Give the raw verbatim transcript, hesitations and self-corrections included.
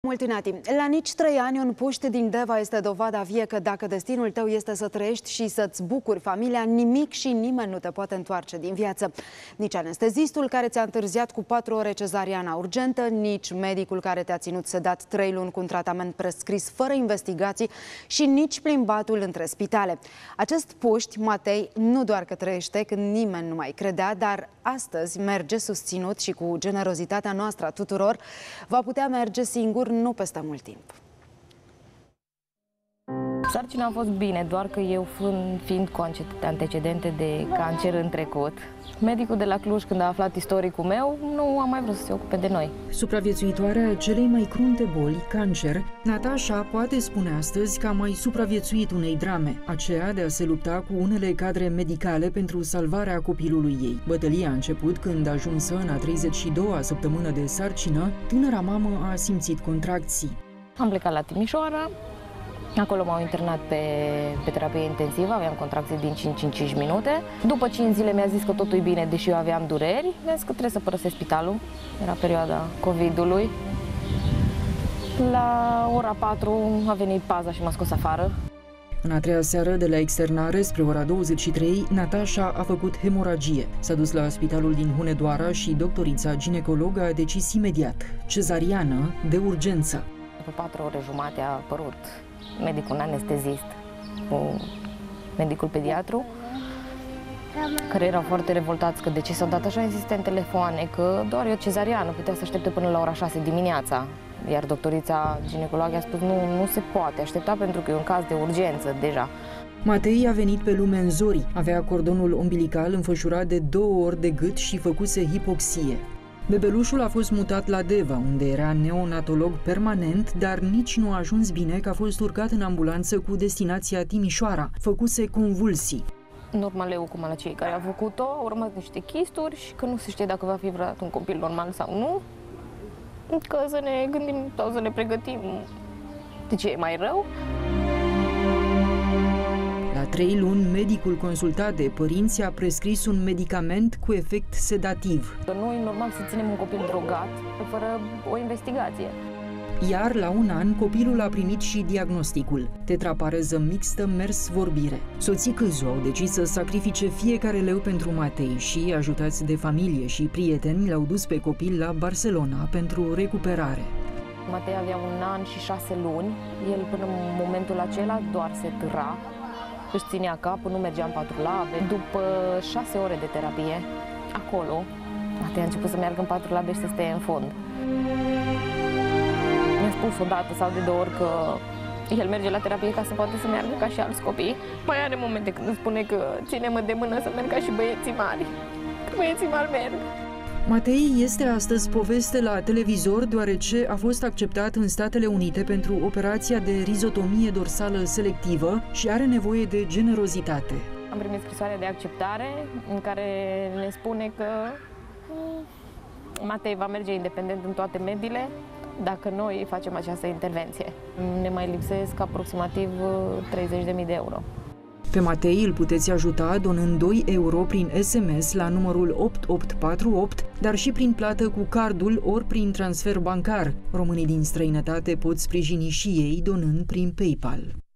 Multinati, la nici trei ani un puști din Deva este dovada vie că dacă destinul tău este să trăiești și să-ți bucuri familia, nimic și nimeni nu te poate întoarce din viață. Nici anestezistul care ți-a întârziat cu patru ore cezariana urgentă, nici medicul care te-a ținut sedat trei luni cu un tratament prescris fără investigații și nici plimbatul între spitale. Acest puști, Matei, nu doar că trăiește când nimeni nu mai credea, dar astăzi merge susținut și cu generozitatea noastră a tuturor, va putea merge singur nu peste mult timp. Sarcina a fost bine, doar că eu, fiind cu antecedente de cancer în trecut, medicul de la Cluj, când a aflat istoricul meu, nu a mai vrut să se ocupe de noi. Supraviețuitoarea celei mai crunte boli, cancer, Natasha poate spune astăzi că a mai supraviețuit unei drame, aceea de a se lupta cu unele cadre medicale pentru salvarea copilului ei. Bătălia a început când, ajunsă în a treizeci și doua săptămână de sarcină, tânăra mamă a simțit contracții. Am plecat la Timișoara. Acolo m-au internat pe, pe terapie intensivă, aveam contracții din cinci în cinci minute. După cinci zile mi-a zis că totul e bine, deși eu aveam dureri. Mi-a zis că trebuie să părăsesc spitalul, era perioada COVID-ului. La ora patru a venit paza și m-a scos afară. În a treia seară de la externare, spre ora douăzeci și trei, Natasha a făcut hemoragie. S-a dus la spitalul din Hunedoara și doctorița ginecologă a decis imediat: cezariană de urgență. După patru ore jumate a apărut medicul anestezist cu medicul pediatru, care erau foarte revoltați că de ce s-au dat așa insistent în telefoane, că doar e o cezariană, putea să aștepte până la ora șase dimineața. Iar doctorița ginecologă a spus nu, nu se poate aștepta pentru că e un caz de urgență deja. Matei a venit pe lume în zori, avea cordonul umbilical înfășurat de două ori de gât și făcuse hipoxie. Bebelușul a fost mutat la Deva, unde era neonatolog permanent, dar nici nu a ajuns bine că a fost urcat în ambulanță cu destinația Timișoara. Făcuse convulsii. Normalul cum la cei care au făcut-o, au urmat niște chisturi și că nu se știe dacă va fi vreodată un copil normal sau nu. Că să ne gândim sau să ne pregătim de ce e mai rău. La trei luni, medicul consultat de părinți a prescris un medicament cu efect sedativ. Că nu e normal să ținem un copil drogat fără o investigație. Iar la un an, copilul a primit și diagnosticul: tetrapareză mixtă mers-vorbire. Soții Câzu au decis să sacrifice fiecare leu pentru Matei și, ajutați de familie și prieteni, l-au dus pe copil la Barcelona pentru recuperare. Matei avea un an și șase luni. El până în momentul acela doar se târa, își ținea capul, nu mergea în patrulabe. După șase ore de terapie, acolo, Matei a început să meargă în patrulabe și să stea în fond. Mi-a spus odată sau de două ori că el merge la terapie ca să poată să meargă ca și alți copii. Mai are momente când îmi spune că ține-mă de mână să merg ca și băieții mari, că băieții mari merg. Matei este astăzi poveste la televizor deoarece a fost acceptat în Statele Unite pentru operația de rizotomie dorsală selectivă și are nevoie de generozitate. Am primit scrisoarea de acceptare în care ne spune că Matei va merge independent în toate mediile dacă noi facem această intervenție. Ne mai lipsesc aproximativ treizeci de mii de euro. Pe Matei îl puteți ajuta donând doi euro prin S M S la numărul opt opt patru opt, dar și prin plată cu cardul ori prin transfer bancar. Românii din străinătate pot sprijini și ei donând prin PayPal.